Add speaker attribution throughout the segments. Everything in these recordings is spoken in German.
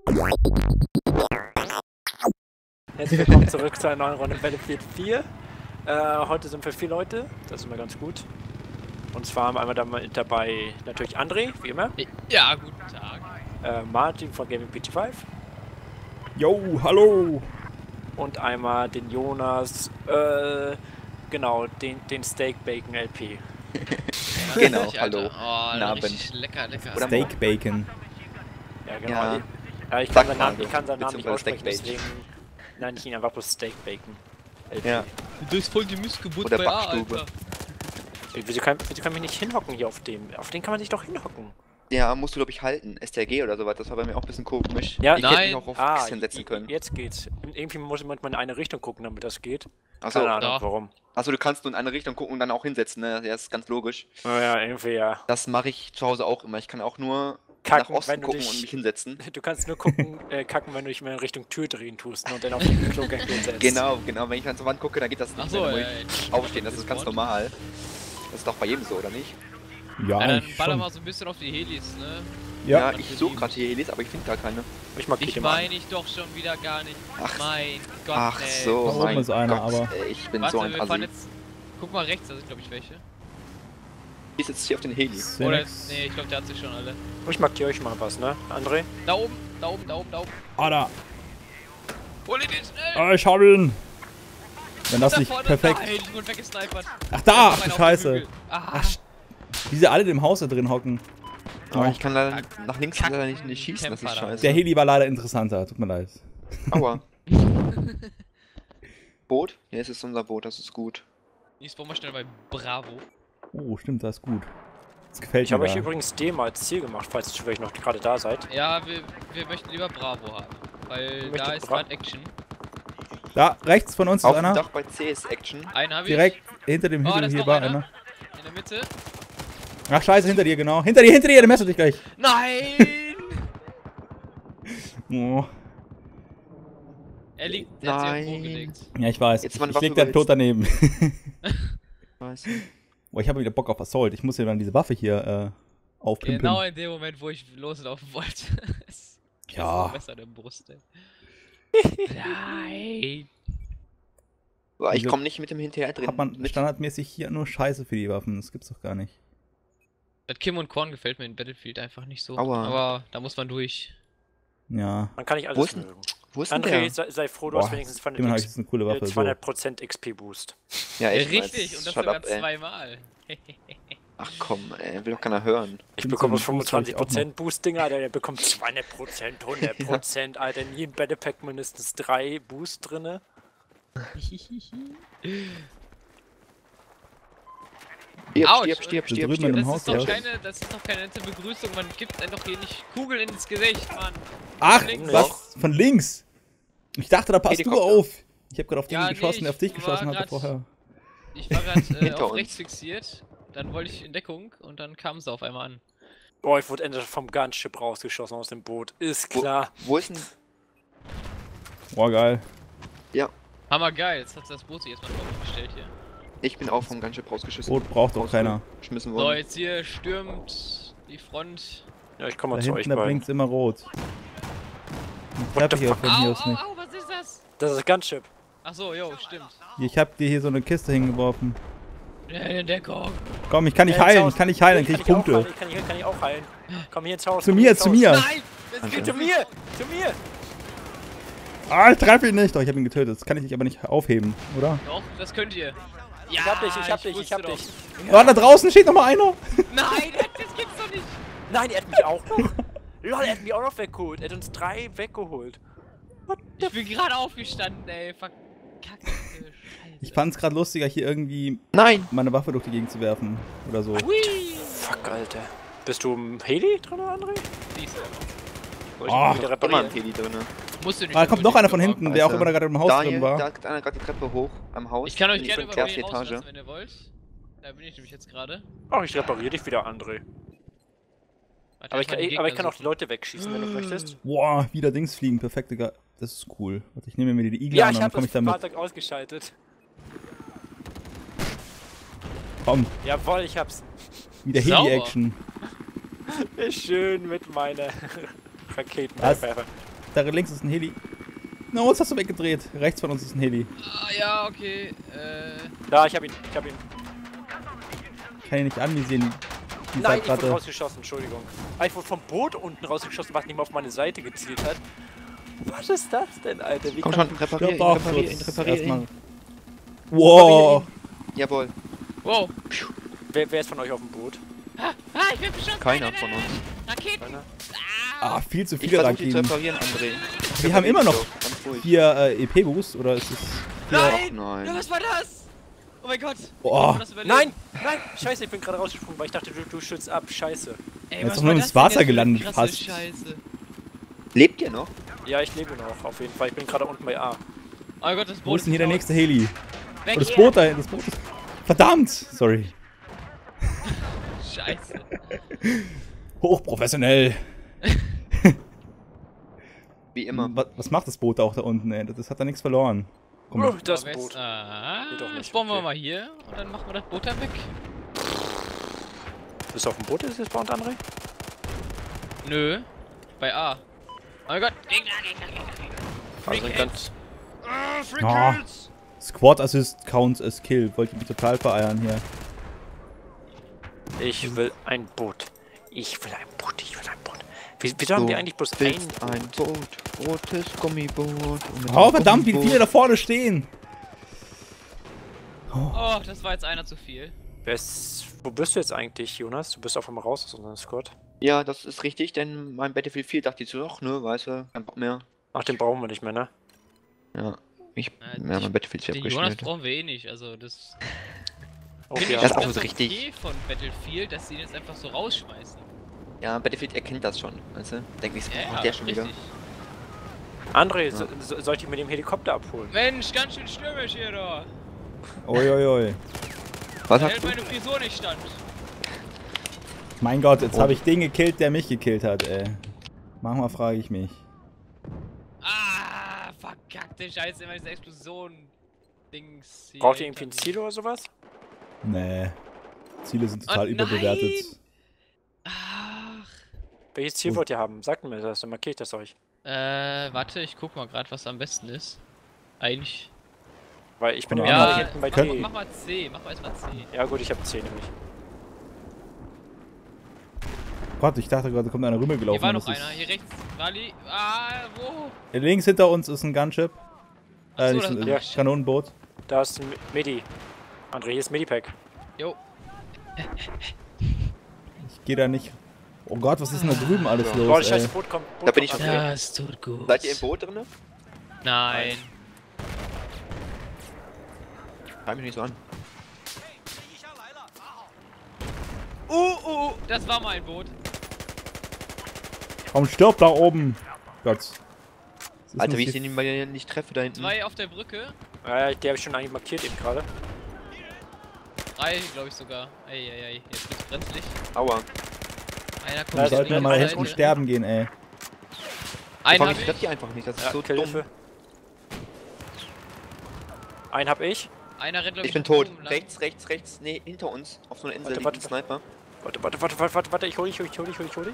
Speaker 1: Herzlich willkommen zurück zu einer neuen Runde Battlefield 4. Heute sind wir 4 Leute, das ist immer ganz gut. Und zwar haben wir einmal dabei natürlich André, wie immer.
Speaker 2: Ja, guten Tag.
Speaker 1: Martin von Gaming PT5.
Speaker 3: Jo, hallo!
Speaker 1: Und einmal den Jonas, genau, den Steak Bacon LP.
Speaker 4: Genau,
Speaker 2: Alter.
Speaker 4: hallo.
Speaker 2: Oh, richtig lecker.
Speaker 4: Oder
Speaker 3: Steak Bacon.
Speaker 1: Ja, genau.
Speaker 4: Ja.
Speaker 1: Ja, ich
Speaker 4: Sag
Speaker 1: kann
Speaker 4: mal,
Speaker 1: seinen Namen nicht aussprechen,
Speaker 4: Steak Bacon.
Speaker 1: deswegen nenne ich ihn einfach bloß Steak Bacon LP.
Speaker 4: Ja.
Speaker 2: Du bist voll die Missgeburt
Speaker 4: Oder
Speaker 2: bei
Speaker 4: Backstube.
Speaker 2: Alter.
Speaker 1: Wieso kann ich mich nicht hinhocken hier auf dem? Auf den kann man sich doch hinhocken.
Speaker 4: Ja, musst du, glaube ich, halten. STRG oder sowas, das war bei mir auch ein bisschen komisch.
Speaker 1: Ja,
Speaker 4: ich hätte
Speaker 2: nein.
Speaker 4: mich auch auf X hinsetzen können.
Speaker 1: Jetzt geht's. Irgendwie muss man in eine Richtung gucken, damit das geht.
Speaker 4: Achso,
Speaker 1: Keine Ahnung,
Speaker 2: doch.
Speaker 1: warum.
Speaker 4: du kannst nur in eine Richtung gucken und dann auch hinsetzen, ne? Ja, ist ganz logisch.
Speaker 1: Ja, irgendwie ja.
Speaker 4: Das mache ich zu Hause auch immer. Ich kann auch nur
Speaker 1: Kacken,
Speaker 4: nach Osten
Speaker 1: wenn du
Speaker 4: gucken
Speaker 1: dich-
Speaker 4: und mich hinsetzen.
Speaker 1: Du kannst nur gucken, kacken, wenn du dich mal in Richtung Tür drehen tust und dann auf den Klogang setzt.
Speaker 4: Genau. Wenn ich dann zur Wand gucke, dann geht das nicht
Speaker 2: Achso,
Speaker 4: mehr. Dann
Speaker 2: ja.
Speaker 4: muss ich aufstehen, das ist ganz normal. Das ist doch bei jedem so, oder nicht?
Speaker 3: Ja,
Speaker 2: Ja, dann
Speaker 3: ich
Speaker 2: baller
Speaker 3: schon.
Speaker 2: mal so ein bisschen auf die Helis, ne?
Speaker 3: Ja,
Speaker 4: ich suche gerade hier Helis, aber ich finde gar keine.
Speaker 1: Ich markiere
Speaker 2: Ich
Speaker 1: den mal.
Speaker 2: meine ich doch schon wieder gar nicht.
Speaker 4: Ach.
Speaker 2: Mein Gott,
Speaker 4: Ach
Speaker 2: ey.
Speaker 4: so,
Speaker 3: Da oben
Speaker 4: mein
Speaker 3: ist einer,
Speaker 4: Gott,
Speaker 3: aber-
Speaker 4: ey, ich bin
Speaker 2: Warte,
Speaker 4: so ein
Speaker 2: wir fahren
Speaker 4: Assi.
Speaker 2: jetzt... Guck mal rechts, da sind glaube ich welche.
Speaker 4: Ich sitze hier auf den Heli.
Speaker 2: Oder...
Speaker 3: Six.
Speaker 2: Nee, ich glaube der hat sich schon alle.
Speaker 1: Ich markiere euch mal was, ne? André?
Speaker 2: Da oben.
Speaker 3: Ah, da.
Speaker 2: Hol ihn schnell!
Speaker 3: Ah, ich hab ihn! Wenn das
Speaker 2: Da
Speaker 3: nicht
Speaker 2: vorne,
Speaker 3: perfekt...
Speaker 2: Nein, ich wurde weggesnipert.
Speaker 3: Ach da, ach
Speaker 2: Einer
Speaker 3: du
Speaker 2: auf
Speaker 3: Scheiße.
Speaker 2: dem Hügel. Ah,
Speaker 3: Ach, wie sie alle im Haus da drin hocken.
Speaker 4: Aber ich kann leider nach links leider nicht schießen, das ist
Speaker 2: Kämpfer da.
Speaker 4: scheiße.
Speaker 3: Der Heli war leider interessanter, tut mir leid.
Speaker 4: Aua. Boot? Ja, es ist unser Boot, das ist gut.
Speaker 2: ich spawn mal schnell bei Bravo.
Speaker 3: Oh, stimmt, das ist gut. Das gefällt
Speaker 1: Ich
Speaker 3: mir
Speaker 1: habe euch
Speaker 3: da.
Speaker 1: übrigens D mal als Ziel gemacht, falls ihr zufällig noch gerade da seid.
Speaker 2: Ja, wir möchten lieber Bravo haben. Weil
Speaker 1: Möchte
Speaker 2: da ist
Speaker 1: Bra-
Speaker 2: gerade Action.
Speaker 3: Da, rechts von uns ist
Speaker 4: Auf dem
Speaker 3: einer.
Speaker 4: Dach bei C ist Action.
Speaker 2: Einen habe ich.
Speaker 3: Direkt hinter dem
Speaker 2: Oh, da
Speaker 3: Hügel
Speaker 2: ist
Speaker 3: hier
Speaker 2: noch
Speaker 3: war
Speaker 2: einer.
Speaker 3: einer.
Speaker 2: In der Mitte.
Speaker 3: Ach scheiße, hinter dir, genau. Hinter dir, der messt dich gleich.
Speaker 2: Nein!
Speaker 3: Oh.
Speaker 2: Er liegt, der hat sich
Speaker 4: Nein.
Speaker 2: irgendwo gelegt.
Speaker 3: Ja, ich weiß.
Speaker 4: Jetzt meine
Speaker 3: Ich
Speaker 4: Waffe
Speaker 3: leg da tot
Speaker 4: überhitzt.
Speaker 3: daneben.
Speaker 4: Scheiße.
Speaker 3: Boah, ich habe wieder Bock auf Assault. Ich muss ja dann diese Waffe hier aufpimpen.
Speaker 2: Genau in dem Moment, wo ich loslaufen wollte. Es ist
Speaker 3: Ja.
Speaker 2: so besser in der Brust, ey. Nein!
Speaker 4: Aber ich
Speaker 3: Wieso
Speaker 4: komme nicht mit dem hinterher drin.
Speaker 3: Hat man
Speaker 4: mit
Speaker 3: standardmäßig hier nur Scheiße für die Waffen. Das gibt's doch gar nicht.
Speaker 2: Das Kim und Korn gefällt mir in Battlefield einfach nicht so.
Speaker 4: Aua.
Speaker 2: Aber da muss man durch.
Speaker 3: Ja.
Speaker 1: Man kann nicht
Speaker 4: Wo
Speaker 1: alles
Speaker 4: ist denn-
Speaker 1: mögen.
Speaker 4: Wo ist denn
Speaker 1: André,
Speaker 4: der?
Speaker 1: sei froh, du
Speaker 3: Boah,
Speaker 1: hast wenigstens von
Speaker 3: Immerhin habe ich jetzt eine coole Waffe. So.
Speaker 1: 200% XP Boost.
Speaker 4: Ja,
Speaker 2: Ja,
Speaker 4: echt.
Speaker 2: richtig, und das
Speaker 4: Shut
Speaker 2: sogar
Speaker 4: up, ey.
Speaker 2: zweimal.
Speaker 4: Ach komm, ey, will doch keiner hören.
Speaker 1: Ich
Speaker 3: Stimmt,
Speaker 1: bekomme
Speaker 3: so einen Boost hab ich auch
Speaker 1: 25% Boost-Dinger, Alter, der bekommt 200%, 100%, Alter, in jedem Battle Pack mindestens 3 Boost drinne.
Speaker 2: Autsch.
Speaker 4: Stirb.
Speaker 3: Da drüben in dem
Speaker 2: Das
Speaker 3: Haus,
Speaker 2: ist, doch
Speaker 3: oder?
Speaker 2: das ist doch keine nette Begrüßung, man gibt einem doch hier nicht Kugeln ins Gesicht, Mann.
Speaker 3: Ach,
Speaker 2: Links.
Speaker 3: was? Von links? Ich dachte, da passt du
Speaker 4: Helikopter.
Speaker 3: auf. Ich habe gerade auf den
Speaker 2: Ja,
Speaker 3: geschossen,
Speaker 2: nee,
Speaker 3: der auf dich
Speaker 2: ich
Speaker 3: geschossen
Speaker 2: war
Speaker 3: hatte
Speaker 2: grad-
Speaker 3: vorher.
Speaker 2: Ich war gerade
Speaker 4: Hinter
Speaker 2: auf
Speaker 4: uns.
Speaker 2: rechts fixiert, dann wollte ich in Deckung und dann kam sie auf einmal an.
Speaker 1: Boah, ich wurde endlich vom Gunship rausgeschossen aus dem Boot. Ist klar.
Speaker 4: Wo ist denn...
Speaker 3: Boah, geil.
Speaker 2: Hammer geil, jetzt hat das Boot sich jetzt mal aufgestellt hier.
Speaker 4: Ich bin auch vom Gunship rausgeschissen.
Speaker 3: Boot braucht doch keiner.
Speaker 4: Geschmissen
Speaker 2: So,
Speaker 4: worden.
Speaker 2: jetzt hier stürmt die Front.
Speaker 1: Ja, ich komme
Speaker 3: Da
Speaker 1: mal zu euch
Speaker 3: hinten, da
Speaker 1: beiden.
Speaker 3: blinkt's immer rot. Die Treppe hier von hier aus nicht.
Speaker 2: Au, was ist das?
Speaker 1: Das ist Gunship.
Speaker 2: Achso, jo, stimmt.
Speaker 3: Ich hab dir hier so eine Kiste hingeworfen.
Speaker 2: In Deckung.
Speaker 3: Komm, ich kann nicht
Speaker 1: Ins
Speaker 3: heilen,
Speaker 1: Haus.
Speaker 3: ich kann nicht heilen, dann krieg ich
Speaker 1: Kann
Speaker 3: Punkte.
Speaker 1: auch kann ich auch heilen. Komm hier ins Haus.
Speaker 3: Zu
Speaker 1: komm
Speaker 3: mir,
Speaker 1: hier ins
Speaker 3: zu
Speaker 1: Haus.
Speaker 3: mir!
Speaker 2: Nein! Das geht
Speaker 1: Zu mir! Zu mir!
Speaker 3: Ah, ich treffe ihn nicht! Doch, ich hab ihn getötet. Das kann ich dich aber nicht aufheben, oder?
Speaker 2: Doch, das könnt ihr. Ja,
Speaker 1: Ich hab dich, ich hab dich, ich
Speaker 2: wusste
Speaker 1: hab
Speaker 2: doch.
Speaker 1: dich.
Speaker 3: Oh, da draußen steht noch mal einer!
Speaker 2: Nein, das gibt's doch nicht.
Speaker 1: Nein, er hat mich auch noch. Lol, er hat mich auch noch weggeholt. Er hat uns 3 weggeholt.
Speaker 2: Ich bin gerade aufgestanden, ey. Verkackte Scheiße.
Speaker 3: Ich fand's gerade lustiger, hier irgendwie
Speaker 4: Nein!
Speaker 3: meine Waffe durch die Gegend zu werfen. Oder so.
Speaker 2: Hui.
Speaker 1: Fuck, Alter. Bist du im Heli drin, André?
Speaker 2: Siehst du.
Speaker 1: Soll ich
Speaker 3: Oh.
Speaker 1: ihn wieder
Speaker 4: Immer ein
Speaker 1: reparieren?
Speaker 4: Heli drinne.
Speaker 2: Musst du nicht.
Speaker 3: Ah, da kommt noch einer von
Speaker 2: unbedingt
Speaker 3: hinten, der auch
Speaker 4: Scheiße.
Speaker 3: immer gerade im Haus
Speaker 4: Daniel,
Speaker 3: drin war.
Speaker 4: da hat einer gerade die Treppe hoch am Haus.
Speaker 2: Ich kann euch
Speaker 4: in die
Speaker 2: gerne über
Speaker 4: erste
Speaker 2: den
Speaker 4: Etage.
Speaker 2: rauslassen, wenn ihr wollt. Da bin ich nämlich jetzt gerade.
Speaker 1: Ach, ich repariere dich wieder, André.
Speaker 2: Warte,
Speaker 1: Aber ich
Speaker 2: erst mal die
Speaker 1: kann
Speaker 2: Gegner
Speaker 1: auch die Leute wegschießen, wenn du möchtest.
Speaker 3: Boah, wieder Dings fliegen, perfekte Das ist cool. Warte, ich nehme mir die Igel
Speaker 1: Ja,
Speaker 3: an
Speaker 1: ich
Speaker 3: und dann
Speaker 1: habe
Speaker 3: komm
Speaker 1: das
Speaker 3: ich damit.
Speaker 1: Fahrzeug ausgeschaltet.
Speaker 3: Komm,
Speaker 1: Jawohl, ich hab's.
Speaker 3: wieder
Speaker 2: Sauber.
Speaker 3: Heli-Action.
Speaker 1: Schön mit meiner
Speaker 3: Was?
Speaker 1: Raketenwerfer.
Speaker 3: Da links ist ein Heli. No, uns hast du weggedreht. Rechts von uns ist ein Heli.
Speaker 2: Ah, ja, okay.
Speaker 1: Da, ich hab ihn.
Speaker 3: Kann ich nicht anvisieren. Die
Speaker 1: Nein, ich wurde
Speaker 3: Seitplatte.
Speaker 1: rausgeschossen, Entschuldigung. Ich wurde vom Boot unten rausgeschossen, was nicht mal auf meine Seite gezielt hat. Was ist das denn, Alter? Wie
Speaker 4: Komm
Speaker 1: kann-
Speaker 4: schon, reparier
Speaker 3: Stirb doch,
Speaker 4: ihn.
Speaker 3: erstmal. Wow.
Speaker 4: Jawohl.
Speaker 2: Wow.
Speaker 1: Wer ist von euch auf dem Boot?
Speaker 2: Ich bin beschossen.
Speaker 4: Keiner von uns.
Speaker 2: Raketen.
Speaker 1: Keiner?
Speaker 3: Ah, viel zu
Speaker 4: Ich
Speaker 3: viele
Speaker 4: versuche die zu
Speaker 3: Raketen.
Speaker 4: reparieren, André.
Speaker 3: Wir haben immer noch
Speaker 4: Ganz ruhig.
Speaker 3: 4 EP-Boost, oder ist es...
Speaker 2: Nein!
Speaker 4: Ach nein.
Speaker 2: Ja, was war das? Oh mein Gott.
Speaker 3: Boah.
Speaker 2: Ich hab das überlebt.
Speaker 1: Nein! Nein! Scheiße, ich bin gerade rausgesprungen, weil ich dachte, du schützt ab. Scheiße.
Speaker 2: Ey,
Speaker 3: Er ist
Speaker 2: was
Speaker 3: doch nur
Speaker 2: war
Speaker 3: ins
Speaker 2: das denn
Speaker 3: Wasser
Speaker 2: jetzt für eine
Speaker 3: gelandet,
Speaker 2: krasse
Speaker 3: fast.
Speaker 2: Scheiße.
Speaker 4: Lebt ihr noch?
Speaker 1: Ja, ich lebe noch, auf jeden Fall. Ich bin gerade unten bei A.
Speaker 2: Oh mein Gott, das Boot
Speaker 3: Wo ist denn hier der
Speaker 2: geklaut.
Speaker 3: nächste Heli?
Speaker 2: Weg
Speaker 3: Oh, das
Speaker 2: hier.
Speaker 3: Boot dahin, das Boot ist... Verdammt! Sorry.
Speaker 2: Scheiße.
Speaker 3: Hochprofessionell.
Speaker 4: Wie immer.
Speaker 3: Was macht das Boot auch da unten, ey? Das hat da nichts verloren. Komm,
Speaker 1: Oh, das
Speaker 2: Aber jetzt-
Speaker 1: Boot.
Speaker 2: Ah,
Speaker 1: Nee, doch nicht,
Speaker 2: jetzt bauen wir
Speaker 1: okay.
Speaker 2: mal hier und dann machen wir das Boot dann weg.
Speaker 1: Bist du auf dem Boot, ist jetzt bei uns, André?
Speaker 2: Nö. Bei A. Oh mein Gott. Gegner.
Speaker 1: Also sind ganz...
Speaker 2: Freak
Speaker 3: Ah.
Speaker 2: Kills.
Speaker 3: Squad Assist counts as kill. Wollte ich mich total vereiern hier.
Speaker 1: Ich will ein Boot. Ich will ein Boot. Wieso haben wir eigentlich bloß ein
Speaker 4: willst ein Boot. Rotes Gummiboot. Und mit
Speaker 3: Oh,
Speaker 4: einem
Speaker 3: verdammt, wie
Speaker 4: Gummiboot.
Speaker 3: viele da vorne stehen.
Speaker 2: Oh, das war jetzt einer zu viel.
Speaker 1: Wo bist du jetzt eigentlich, Jonas? Du bist auf einmal raus aus unserem Squad.
Speaker 4: Ja, das ist richtig, denn mein Battlefield 4 dachte ich so, ach ne, weißt du, kein Bock mehr.
Speaker 1: Ach, den brauchen wir nicht mehr, ne?
Speaker 4: Ja, ja,
Speaker 2: die-
Speaker 4: mein Battlefield 4
Speaker 2: Den Jonas
Speaker 4: abgeschnitten.
Speaker 2: brauchen wir eh nicht, also das...
Speaker 1: Okay,
Speaker 2: Finde ich
Speaker 4: Das
Speaker 2: schon
Speaker 4: ist
Speaker 2: ganz
Speaker 4: auch richtig.
Speaker 2: okay von Battlefield, dass sie ihn jetzt einfach so rausschmeißen.
Speaker 4: Ja, Battlefield erkennt das schon, weißt du? Denke ich,
Speaker 2: Ja,
Speaker 4: der schon wieder.
Speaker 2: richtig.
Speaker 1: André,
Speaker 4: Ja.
Speaker 1: soll ich dich mit dem Helikopter abholen?
Speaker 2: Mensch, ganz schön stürmisch hier da.
Speaker 3: Uiuiui.
Speaker 4: Was
Speaker 2: Da
Speaker 4: hast
Speaker 2: hält
Speaker 4: du?
Speaker 2: meine Frisur nicht stand.
Speaker 3: Mein Gott, jetzt
Speaker 4: Oh.
Speaker 3: habe ich den gekillt, der mich gekillt hat, ey. Manchmal frage ich mich.
Speaker 2: Ah, verkackte Scheiße, immer diese Explosion-Dings hier.
Speaker 1: Braucht ihr irgendwie ein Ziel oder sowas?
Speaker 3: Nee. Ziele sind total
Speaker 2: Oh,
Speaker 3: überbewertet.
Speaker 2: nein. Ach.
Speaker 1: Welches Ziel wollt ihr haben? Sagt mir das, dann markiere ich das euch.
Speaker 2: Warte, ich guck mal gerade, was am besten ist. Eigentlich.
Speaker 1: Weil ich bin
Speaker 3: Ja,
Speaker 1: ja
Speaker 2: Ja,
Speaker 1: hinten bei
Speaker 3: könnt-
Speaker 1: D.
Speaker 2: mach mal C, mach mal erstmal C.
Speaker 1: Ja gut, ich habe 10 nämlich.
Speaker 3: Gott, ich dachte gerade, da kommt einer rübergelaufen.
Speaker 2: Hier war noch
Speaker 3: Das ist-
Speaker 2: einer, hier rechts. Wally. Ah, wo?
Speaker 3: Links hinter uns ist ein Gunship.
Speaker 2: Ach so,
Speaker 3: Nicht
Speaker 2: das-
Speaker 3: ein
Speaker 1: ja.
Speaker 3: Kanonenboot.
Speaker 1: Da ist ein Medi. André, hier ist Medipack.
Speaker 2: Jo.
Speaker 3: Ich gehe da nicht. Oh Gott, was ist denn da drüben alles
Speaker 4: Ja.
Speaker 1: Boah,
Speaker 3: los,
Speaker 1: das scheiße
Speaker 3: ey?
Speaker 1: Boot kommt.
Speaker 4: Da bin ich
Speaker 1: kommt
Speaker 4: schon
Speaker 1: André.
Speaker 2: Das tut gut.
Speaker 4: Seid ihr im Boot drin?
Speaker 2: Nein.
Speaker 4: Schau mich nicht so an.
Speaker 2: Das war mein Boot.
Speaker 3: Komm, stirb da oben. Gott. Das ist
Speaker 4: Alter,
Speaker 3: nicht
Speaker 4: wie ich
Speaker 3: die-
Speaker 4: den mal nicht treffe da hinten.
Speaker 2: 2 auf der Brücke.
Speaker 1: Ja, die habe ich schon eigentlich markiert eben gerade.
Speaker 2: 3, glaube ich sogar. Eieiei, jetzt wird's brenzlig.
Speaker 4: Aua.
Speaker 2: Einer kommt
Speaker 3: Wir
Speaker 1: Also,
Speaker 3: sollten ja
Speaker 1: ja,
Speaker 3: mal
Speaker 1: alles
Speaker 3: hinten
Speaker 1: gut.
Speaker 3: sterben gehen, ey.
Speaker 2: Einen
Speaker 4: Komm,
Speaker 2: hab
Speaker 4: ich
Speaker 2: ich.
Speaker 4: treffe die einfach nicht, das ist
Speaker 1: Ja,
Speaker 4: so dumm.
Speaker 1: Killhilfe. Einen hab ich.
Speaker 2: Einer rennt, glaub
Speaker 4: Ich bin
Speaker 2: nach
Speaker 4: tot.
Speaker 2: oben lang.
Speaker 4: Rechts, nee, hinter uns. Auf so einer Insel
Speaker 1: Warte,
Speaker 4: liegt ein Sniper.
Speaker 1: Warte, ich hol dich.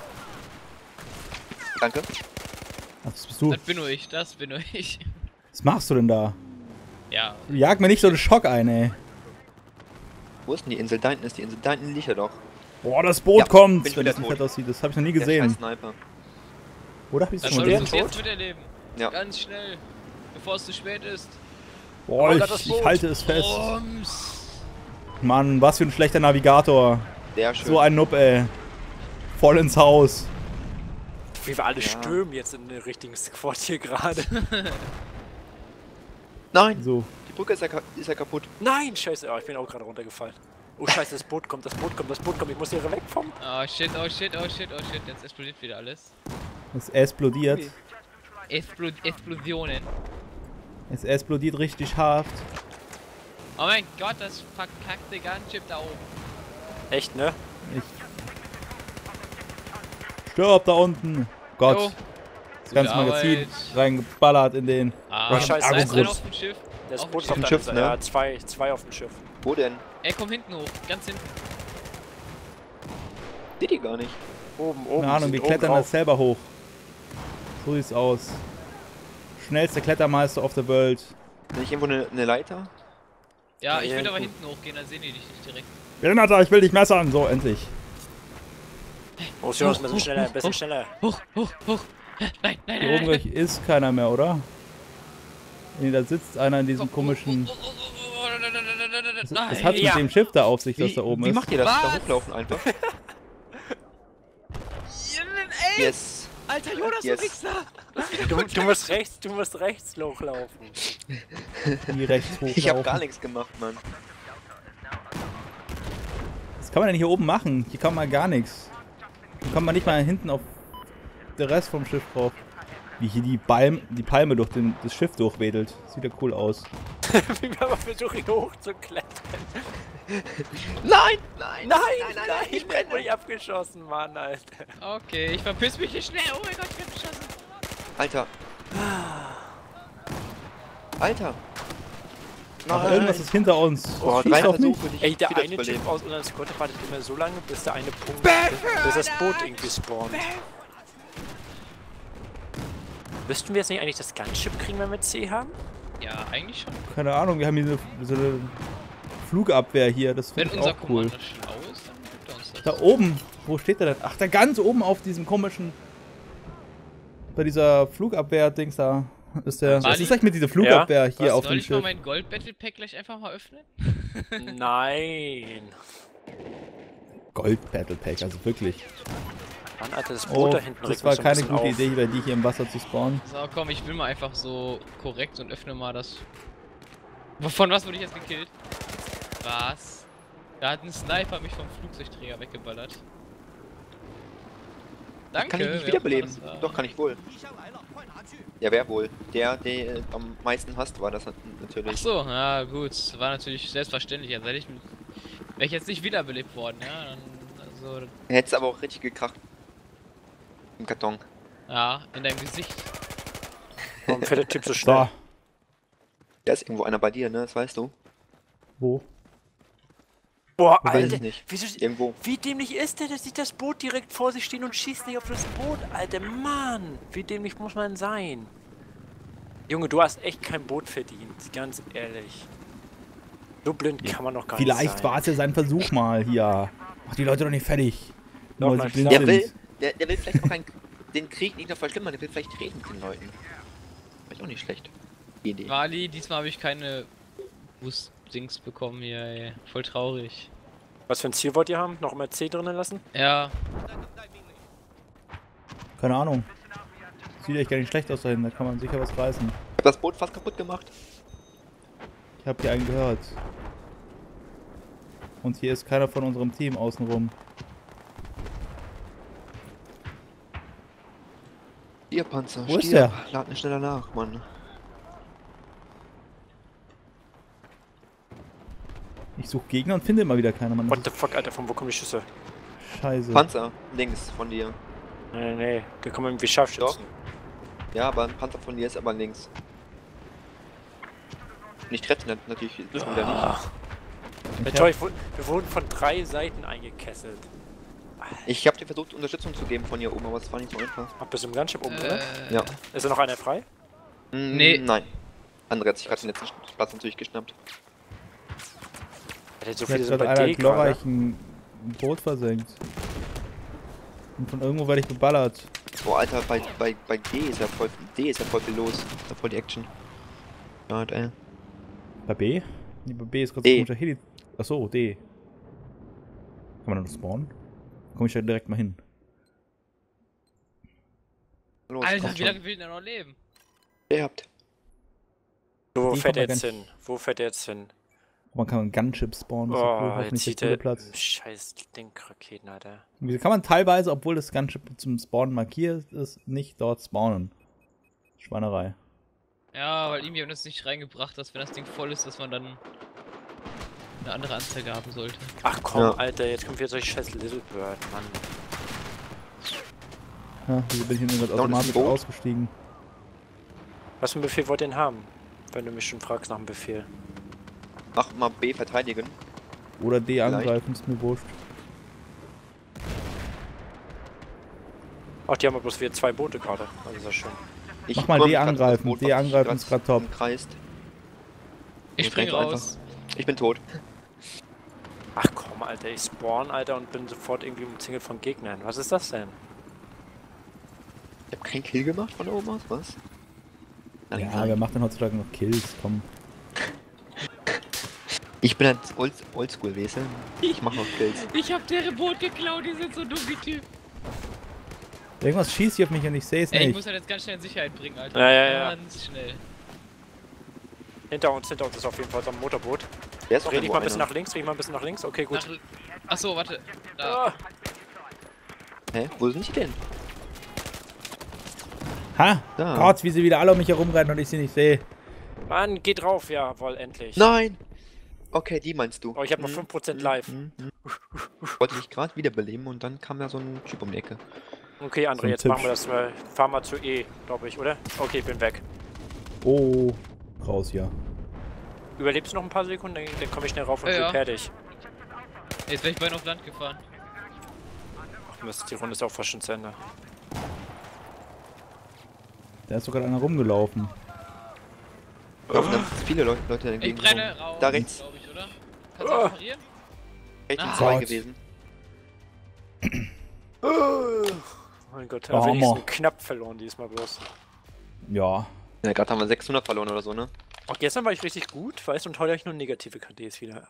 Speaker 4: Danke.
Speaker 3: Ach, das bist du.
Speaker 2: Das bin nur ich.
Speaker 3: Was machst du denn da?
Speaker 2: Ja.
Speaker 3: Jag mir nicht so einen Schock ein, ey.
Speaker 4: Wo ist denn die Insel? Da hinten ist die Insel. Da hinten liegt er doch.
Speaker 3: Boah, das Boot
Speaker 4: Ja,
Speaker 3: kommt,
Speaker 4: bin ich
Speaker 3: wenn
Speaker 4: wieder
Speaker 3: das nicht
Speaker 4: tot.
Speaker 3: fett aussieht. Das habe ich noch nie
Speaker 4: Der scheiß
Speaker 3: gesehen.
Speaker 4: Sniper.
Speaker 3: Oder hab ich
Speaker 2: Dann
Speaker 3: das schon
Speaker 2: solltest
Speaker 3: mal
Speaker 2: du
Speaker 3: gesehen?
Speaker 2: es jetzt miterleben.
Speaker 4: Ja.
Speaker 2: Ganz schnell. Bevor es zu spät ist.
Speaker 3: Boah,
Speaker 1: Oh Gott, das
Speaker 3: ich
Speaker 1: Boot.
Speaker 3: halte es fest.
Speaker 2: Rums.
Speaker 3: Mann, was für ein schlechter Navigator.
Speaker 4: Sehr schön.
Speaker 3: So ein Nupp, ey. Voll ins Haus.
Speaker 1: Wie wir alle
Speaker 4: Ja.
Speaker 1: stürmen jetzt in den richtigen Squad hier gerade.
Speaker 4: Nein,
Speaker 3: So.
Speaker 4: die Brücke ist ja kaputt.
Speaker 1: Nein, scheiße, ich bin auch gerade runtergefallen. Oh scheiße, das Boot kommt. Ich muss hier weg vom.
Speaker 2: Oh shit. Jetzt explodiert wieder alles.
Speaker 3: Es explodiert.
Speaker 2: Explosionen.
Speaker 3: Es explodiert richtig hart.
Speaker 2: Oh mein Gott, das verkackte Gunship da oben.
Speaker 1: Echt, ne?
Speaker 3: Stirb da unten. Gott.
Speaker 2: Jo.
Speaker 3: Das ganze
Speaker 2: Gute
Speaker 3: Magazin
Speaker 2: Arbeit.
Speaker 3: reingeballert in den.
Speaker 2: Ah,
Speaker 1: scheiße,
Speaker 2: da ist
Speaker 3: Argo
Speaker 2: einer
Speaker 3: Grips.
Speaker 2: auf dem Schiff.
Speaker 1: Das
Speaker 2: Auf
Speaker 1: Boot
Speaker 2: dem
Speaker 1: ist auf
Speaker 4: dem
Speaker 1: der
Speaker 4: Schiff,
Speaker 1: anderen
Speaker 4: ne?
Speaker 1: Seite. Ja, zwei auf dem Schiff.
Speaker 4: Wo denn?
Speaker 2: Er kommt hinten hoch, ganz hinten.
Speaker 4: Seht ihr gar nicht.
Speaker 1: Oben.
Speaker 3: Keine Ahnung,
Speaker 1: sind
Speaker 3: wir
Speaker 1: oben
Speaker 3: klettern
Speaker 1: drauf.
Speaker 3: das selber hoch. So sieht's aus. Schnellster Klettermeister of the world.
Speaker 4: Nicht irgendwo eine Leiter?
Speaker 2: Ja, ich will
Speaker 1: Ja,
Speaker 2: aber
Speaker 1: gut.
Speaker 2: hinten hochgehen, dann sehen die dich nicht direkt.
Speaker 3: Renata, ich will dich messern. So, endlich.
Speaker 1: Oh, Jonas, ein bisschen schneller, ein bisschen schneller.
Speaker 2: Hoch, hoch, hoch. Nein, nein,
Speaker 3: Hier
Speaker 2: nein.
Speaker 3: oben gleich ist keiner mehr, oder? Nee, da sitzt einer in diesem komischen... Das hat mit
Speaker 2: ja.
Speaker 3: dem Schiff da auf sich, das
Speaker 4: Wie,
Speaker 3: da oben
Speaker 4: wie
Speaker 3: ist.
Speaker 4: macht ihr das? Da
Speaker 2: Was?
Speaker 4: hochlaufen einfach.
Speaker 2: Ey,
Speaker 4: Yes.
Speaker 2: Alter Jonas,
Speaker 4: Yes.
Speaker 2: du Wichser!
Speaker 1: Du musst rechts hochlaufen.
Speaker 3: Die rechts hochlaufen.
Speaker 4: Ich habe gar nichts gemacht, Mann.
Speaker 3: Das kann man denn hier oben machen? Hier kann man gar nichts. Hier kann man nicht mal hinten auf den Rest vom Schiff drauf. Wie hier die Palme durch das Schiff durchwedelt. Sieht ja cool aus.
Speaker 1: Wie wir aber versuchen, hier hochzuklettern.
Speaker 4: Nein!
Speaker 1: Ich wurde nicht abgeschossen, Mann, Alter.
Speaker 2: Okay, ich verpiss mich hier schnell. Oh mein Gott, ich werde beschossen.
Speaker 4: Alter. Alter.
Speaker 3: Aber irgendwas ist hinter uns.
Speaker 4: Oh,
Speaker 3: Schieß
Speaker 4: 3
Speaker 3: doch nicht.
Speaker 4: Versuche, dich
Speaker 1: Ey, der
Speaker 4: wieder zu
Speaker 1: eine
Speaker 4: überleben.
Speaker 1: Typ aus unserer Squad wartet immer so lange, bis der eine Punkt, bis das Boot irgendwie spawnt. Wüssten wir jetzt nicht eigentlich das Gunship kriegen, wenn wir C haben?
Speaker 2: Ja, eigentlich schon.
Speaker 3: Keine Ahnung, wir haben hier so eine Flugabwehr hier. Das
Speaker 2: Wenn
Speaker 3: finde ich
Speaker 2: unser
Speaker 3: auch cool.
Speaker 2: Commander schlau ist, dann gibt er uns das.
Speaker 3: Da oben. Wo steht der denn? Ach, da ganz oben auf diesem komischen... Bei dieser Flugabwehr-Dings da ist der... Was
Speaker 2: Bali?
Speaker 3: ist eigentlich mit dieser Flugabwehr hier
Speaker 1: Was?
Speaker 3: auf
Speaker 2: Soll
Speaker 3: dem
Speaker 2: ich mal
Speaker 3: Schiff?
Speaker 2: mein Gold-Battle-Pack gleich einfach mal öffnen?
Speaker 1: Nein.
Speaker 3: Gold Battle Pack, also wirklich.
Speaker 1: Mann, Alter, das Boot
Speaker 3: Oh,
Speaker 1: da hinten
Speaker 3: das war
Speaker 1: so ein
Speaker 3: keine
Speaker 1: bisschen
Speaker 3: gute
Speaker 1: auf.
Speaker 3: Idee, bei die hier im Wasser zu spawnen.
Speaker 2: So, komm, ich will mal einfach so korrekt und öffne mal das... Von was wurde ich jetzt gekillt? Was? Da hat ein Sniper mich vom Flugzeugträger weggeballert. Danke.
Speaker 4: Kann ich nicht
Speaker 2: wer
Speaker 4: wiederbeleben?
Speaker 2: auch immer das war.
Speaker 4: Doch, kann ich wohl. Ja, wer wohl? Der am meisten hasst, war das
Speaker 2: Ach
Speaker 4: natürlich.
Speaker 2: so, ja gut, war natürlich selbstverständlich. Also wäre ich jetzt nicht wiederbelebt worden, ja, dann, also,
Speaker 4: Er hätte es aber auch richtig gekracht. Im Karton.
Speaker 2: ja, in deinem Gesicht.
Speaker 1: Warum fährt der Typ so schnell?
Speaker 3: Da.
Speaker 4: Da ist irgendwo einer bei dir, ne? Das weißt du.
Speaker 3: Wo?
Speaker 1: Boah,
Speaker 4: Weiß
Speaker 1: Alter,
Speaker 4: ich nicht.
Speaker 1: wieso,
Speaker 4: Irgendwo.
Speaker 1: wie dämlich ist der? Der sieht das Boot direkt vor sich stehen und schießt nicht auf das Boot, Alter. Mann, wie dämlich muss man sein? Junge, du hast echt kein Boot verdient, ganz ehrlich. So blind kann man doch gar nicht sein.
Speaker 3: Vielleicht war es ja sein Versuch mal hier. Mach die Leute doch nicht fertig.
Speaker 1: Doch,
Speaker 3: Nur
Speaker 1: na
Speaker 3: weil sie blind
Speaker 1: klar.
Speaker 3: sind.
Speaker 4: Der will vielleicht auch den Krieg nicht noch verschlimmern, der will vielleicht reden mit den Leuten. Vielleicht auch nicht schlecht. Die Idee.
Speaker 2: Wally, diesmal habe ich keine Boost-Dings bekommen hier, ey. Voll traurig.
Speaker 1: Was für ein Ziel wollt ihr haben? Noch immer C drinnen lassen?
Speaker 2: Ja,
Speaker 3: Keine Ahnung. Sieht echt gar nicht schlecht aus da hinten, da kann man sicher was reißen.
Speaker 4: Ich hab das Boot fast kaputt gemacht.
Speaker 3: Ich hab hier einen gehört. Und hier ist keiner von unserem Team außenrum.
Speaker 4: Hier, Panzer.
Speaker 3: Wo ist
Speaker 4: stirb.
Speaker 3: der?
Speaker 4: Lad mir schneller nach, Mann.
Speaker 3: Ich suche Gegner und finde immer wieder keiner, Mann.
Speaker 1: What the fuck, Alter, von wo kommen die Schüsse?
Speaker 3: Scheiße.
Speaker 4: Panzer, links von dir.
Speaker 1: Nee, die kommen irgendwie Scharfschützen.
Speaker 4: Ja, aber ein Panzer von dir ist aber links. Und ich treffe ihn natürlich schon wieder nicht.
Speaker 3: Ich
Speaker 1: Ja, toll, wir wurden von 3 Seiten eingekesselt.
Speaker 4: Ich habe dir versucht, Unterstützung zu geben von hier oben, aber es war nicht so einfach.
Speaker 1: Ach, bist du im Gunship oben, oder?
Speaker 4: Ja.
Speaker 1: Ist da noch einer frei?
Speaker 2: Nee.
Speaker 4: Nein. Andere hat sich gerade den letzten Platz natürlich geschnappt.
Speaker 1: Alter, so
Speaker 3: Hier
Speaker 1: viele
Speaker 3: hat
Speaker 1: sind
Speaker 3: gerade
Speaker 1: bei
Speaker 3: einer
Speaker 1: D gerade.
Speaker 3: glorreich ein Boot versenkt. Und von irgendwo werde ich geballert.
Speaker 4: Boah, Alter, bei D ist ja voll viel los. Ist ja voll die Action. Ja, ey.
Speaker 3: Bei B? Nee, bei B ist gerade
Speaker 4: D.
Speaker 3: so ein komischer Heli. Achso, D. Kann man da noch spawnen? Komm ich da direkt mal hin.
Speaker 4: Los,
Speaker 2: Alter,
Speaker 4: kommt
Speaker 2: wie lange
Speaker 4: schon.
Speaker 2: will der noch leben?
Speaker 4: Sterbt.
Speaker 1: So, wo
Speaker 3: Die
Speaker 1: fährt
Speaker 3: kommt
Speaker 1: er
Speaker 3: man
Speaker 1: jetzt
Speaker 3: gar
Speaker 1: hin? Wo fährt er jetzt hin?
Speaker 3: Man kann ein Gunship spawnen. Das ist cool.
Speaker 1: Oh,
Speaker 3: Hoffentlich
Speaker 1: jetzt
Speaker 3: der
Speaker 1: sieht
Speaker 3: coole
Speaker 1: er
Speaker 3: Platz.
Speaker 1: scheiß Ding-Raketen, Alter.
Speaker 3: Wieso kann man teilweise, obwohl das Gunship zum Spawnen markiert ist, nicht dort spawnen? Schweinerei.
Speaker 2: Ja, weil irgendwie haben das nicht reingebracht, dass wenn das Ding voll ist, dass man dann eine andere Anzeige haben sollte.
Speaker 1: Ach komm,
Speaker 4: Ja.
Speaker 1: Alter, jetzt kommt wieder solch scheiß Little Bird, Mann.
Speaker 3: Ja, wieso bin ich denn irgendwas
Speaker 4: Da unten ist ein
Speaker 3: automatisch
Speaker 4: Boot.
Speaker 3: ausgestiegen?
Speaker 1: Was für einen Befehl wollt ihr denn haben? Wenn du mich schon fragst nach dem Befehl.
Speaker 4: Mach mal B verteidigen.
Speaker 3: Oder D
Speaker 4: Vielleicht.
Speaker 3: angreifen, ist mir wurscht.
Speaker 1: Ach, die haben aber bloß wieder 2 Boote gerade. Also ist ja schön.
Speaker 4: Ich
Speaker 3: Mach mal
Speaker 4: kümmere
Speaker 3: die
Speaker 4: mich grad um das
Speaker 3: angreifen.
Speaker 4: Boot,
Speaker 3: Die
Speaker 4: was sich
Speaker 3: angreifen ist grad top.
Speaker 4: umkreist.
Speaker 2: Ich
Speaker 4: Muss
Speaker 2: spring
Speaker 4: ganz
Speaker 2: raus.
Speaker 4: Ich bin tot.
Speaker 1: Ach komm, Alter, ich spawn, Alter, und bin sofort irgendwie umzingelt von Gegnern. Was ist das denn?
Speaker 4: Ich habe keinen Kill gemacht von da oben aus, was? Nein,
Speaker 3: Ja, wer macht denn heutzutage noch Kills? Komm.
Speaker 4: Ich bin halt oldschool, weißt du? Ich mach noch Kills.
Speaker 2: Ich hab deren Boot geklaut, die sind so dumm, die Typen.
Speaker 3: Irgendwas schießt hier auf mich und ich sehe es
Speaker 2: Ey, ich
Speaker 3: nicht.
Speaker 2: muss halt jetzt ganz schnell in Sicherheit bringen, Alter.
Speaker 1: Ja.
Speaker 2: Ganz schnell.
Speaker 1: Hinter uns ist auf jeden Fall so ein Motorboot.
Speaker 4: Der ist auch
Speaker 1: Dreh dich
Speaker 4: irgendwo
Speaker 1: mal ein bisschen
Speaker 4: einer.
Speaker 1: nach links, dreh dich mal ein bisschen nach links. Okay, gut.
Speaker 2: Achso, warte. Da.
Speaker 1: Ah,
Speaker 4: Hä? Wo sind die denn?
Speaker 3: Ha!
Speaker 4: Da.
Speaker 3: Gott, wie sie wieder alle um mich herumrennen und ich sie nicht sehe.
Speaker 1: Mann, geht drauf, jawohl, endlich.
Speaker 4: Nein! Okay, die meinst du.
Speaker 1: Oh, ich habe noch 5% live.
Speaker 4: Wollte mich gerade wiederbeleben und dann kam da so ein Typ um die Ecke.
Speaker 1: Okay, André,
Speaker 3: So ein
Speaker 1: jetzt
Speaker 3: Tipp.
Speaker 1: machen wir das mal. Fahren wir zu E, glaube ich, oder? Okay, bin weg.
Speaker 3: Oh, raus hier.
Speaker 1: Überlebst du noch ein paar Sekunden, dann komme ich schnell rauf und
Speaker 2: Ja.
Speaker 1: repair dich.
Speaker 2: Jetzt wäre ich beinahe auf Land gefahren.
Speaker 1: Mist, die Runde ist auch fast schon zu Ende.
Speaker 3: Da ist sogar einer rumgelaufen.
Speaker 4: Laufen dann viele Leute
Speaker 2: Ich
Speaker 4: entgegen.
Speaker 2: brenne raus,
Speaker 4: Da rechts.
Speaker 2: glaube ich, oder? Kannst du reparieren?
Speaker 4: Rechts
Speaker 2: Ah.
Speaker 4: sind 2
Speaker 3: Gott.
Speaker 4: gewesen.
Speaker 1: Oh mein Gott,
Speaker 3: Armer.
Speaker 1: wenigstens knapp verloren diesmal bloß.
Speaker 3: Ja.
Speaker 4: Ja, gerade haben wir 600 verloren oder so, ne?
Speaker 1: Auch gestern war ich richtig gut, weißt du, und heute habe ich nur negative KDs wieder.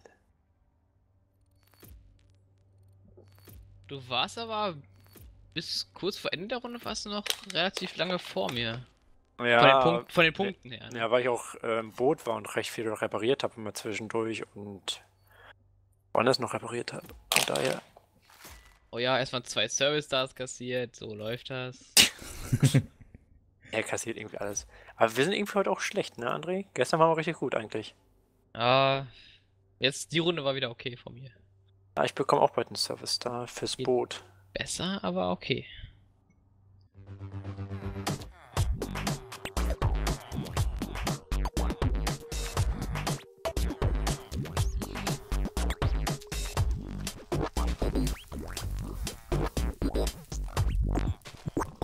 Speaker 2: Du warst aber bis kurz vor Ende der Runde warst du noch relativ lange vor mir.
Speaker 1: Ja,
Speaker 2: Von den Punkten her. Ne?
Speaker 1: ja, weil ich auch im Boot war und recht viel repariert habe immer zwischendurch und woanders noch repariert habe. Von daher.
Speaker 2: Oh ja, erstmal 2 Service Stars kassiert, so läuft das.
Speaker 1: Er kassiert irgendwie alles. Aber wir sind irgendwie heute auch schlecht, ne, André? Gestern waren wir richtig gut eigentlich.
Speaker 2: Ah, jetzt die Runde war wieder okay von mir.
Speaker 1: Ja, ich bekomme auch bald einen Service da fürs
Speaker 2: Ja.
Speaker 1: Boot.
Speaker 2: Besser, aber okay.